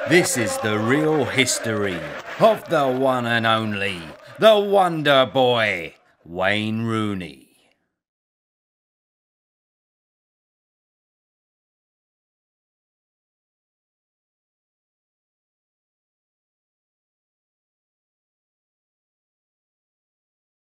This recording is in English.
This is the real history of the one and only, the Wonder Boy, Wayne Rooney.